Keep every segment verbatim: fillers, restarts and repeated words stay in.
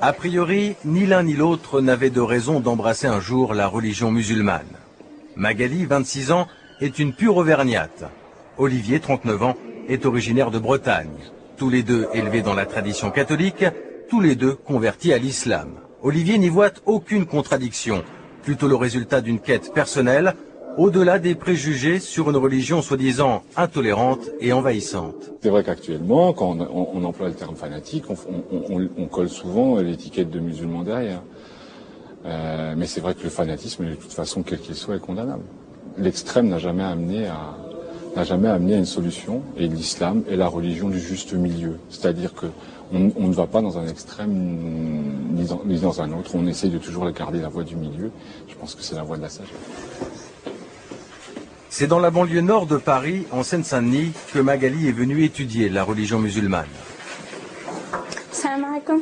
A priori, ni l'un ni l'autre n'avait de raison d'embrasser un jour la religion musulmane. Magali, vingt-six ans, est une pure auvergnate. Olivier, trente-neuf ans, est originaire de Bretagne. Tous les deux élevés dans la tradition catholique, tous les deux convertis à l'islam. Olivier n'y voit aucune contradiction, plutôt le résultat d'une quête personnelle, au-delà des préjugés sur une religion soi-disant intolérante et envahissante. C'est vrai qu'actuellement, quand on, on, on emploie le terme fanatique, on, on, on, on colle souvent l'étiquette de musulman derrière. Euh, mais c'est vrai que le fanatisme, de toute façon, quel qu'il soit, est condamnable. L'extrême n'a jamais amené à, n'a jamais amené à une solution, et l'islam est la religion du juste milieu. C'est-à-dire que on, on ne va pas dans un extrême ni dans, ni dans un autre. On essaye de toujours garder la voie du milieu. Je pense que c'est la voie de la sagesse. C'est dans la banlieue nord de Paris, en Seine-Saint-Denis, que Magali est venue étudier la religion musulmane. Salam alaikum.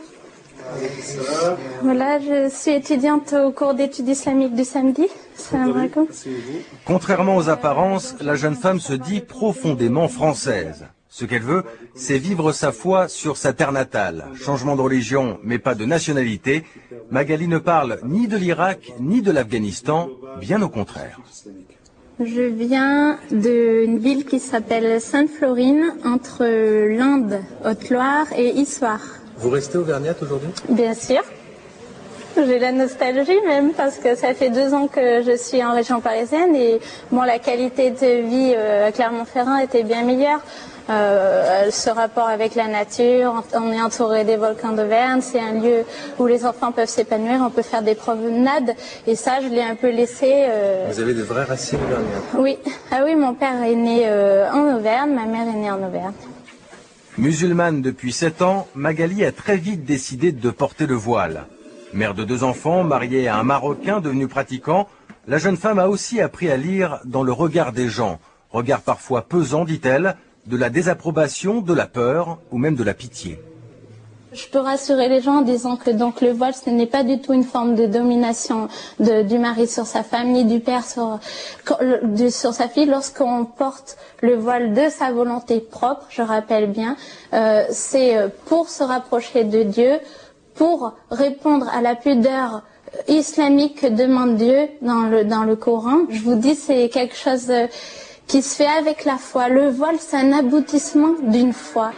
Voilà, je suis étudiante au cours d'études islamiques du samedi. Salam alaikum. Contrairement aux apparences, la jeune femme se dit profondément française. Ce qu'elle veut, c'est vivre sa foi sur sa terre natale. Changement de religion, mais pas de nationalité. Magali ne parle ni de l'Irak, ni de l'Afghanistan, bien au contraire. Je viens d'une ville qui s'appelle Sainte-Florine, entre l'Inde, Haute-Loire et Issoire. Vous restez auvergnate aujourd'hui? Bien sûr. J'ai la nostalgie même parce que ça fait deux ans que je suis en région parisienne et bon, la qualité de vie euh, à Clermont-Ferrand était bien meilleure. Euh, ce rapport avec la nature, on est entouré des volcans d'Auvergne, c'est un lieu où les enfants peuvent s'épanouir, on peut faire des promenades et ça je l'ai un peu laissé. Euh... Vous avez de vraies racines auvergnates? Oui, ah oui, mon père est né euh, en Auvergne, ma mère est née en Auvergne. Musulmane depuis sept ans, Magali a très vite décidé de porter le voile. Mère de deux enfants, mariée à un Marocain devenu pratiquant, la jeune femme a aussi appris à lire dans le regard des gens. Regard parfois pesant, dit-elle, de la désapprobation, de la peur ou même de la pitié. Je peux rassurer les gens en disant que donc le voile, ce n'est pas du tout une forme de domination de, du mari sur sa femme, ni du père sur, de, sur sa fille. Lorsqu'on porte le voile de sa volonté propre, je rappelle bien, euh, c'est pour se rapprocher de Dieu, pour répondre à la pudeur islamique que demande Dieu dans le, dans le Coran. Je vous dis, c'est quelque chose qui se fait avec la foi. Le voile, c'est un aboutissement d'une foi.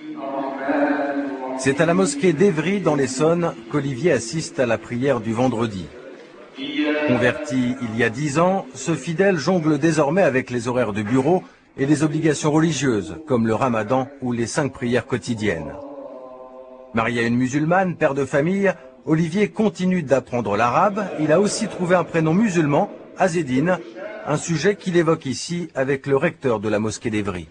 C'est à la mosquée d'Évry, dans l'Essonne, qu'Olivier assiste à la prière du vendredi. Converti il y a dix ans, ce fidèle jongle désormais avec les horaires de bureau et les obligations religieuses, comme le ramadan ou les cinq prières quotidiennes. Marié à une musulmane, père de famille, Olivier continue d'apprendre l'arabe. Il a aussi trouvé un prénom musulman, Azzedine, un sujet qu'il évoque ici avec le recteur de la mosquée d'Évry.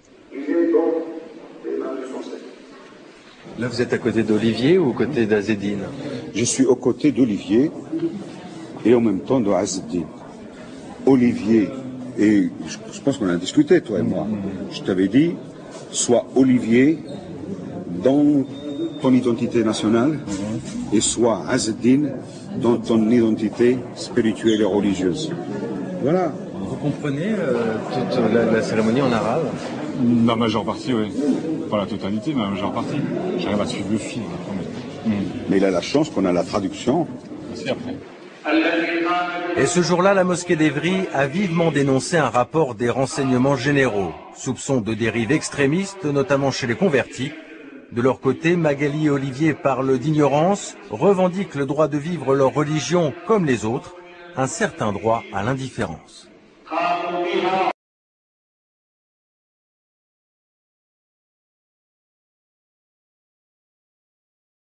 Là, vous êtes à côté d'Olivier ou aux côtés d'Azzedine? Je suis aux côtés d'Olivier et en même temps de Azzedine. Olivier, et je pense qu'on a discuté, toi et moi. Je t'avais dit, sois Olivier dans ton identité nationale et sois Azzedine dans ton identité spirituelle et religieuse. Voilà. Vous comprenez euh, toute la, la cérémonie en arabe? La majeure partie, oui. Pas la totalité, mais la majeure partie. J'arrive à suivre le film. Mmh. Mais il a la chance qu'on a la traduction. Merci après. Et ce jour-là, la mosquée d'Évry a vivement dénoncé un rapport des renseignements généraux. Soupçons de dérives extrémistes, notamment chez les convertis. De leur côté, Magali et Olivier parlent d'ignorance, revendiquent le droit de vivre leur religion comme les autres, un certain droit à l'indifférence.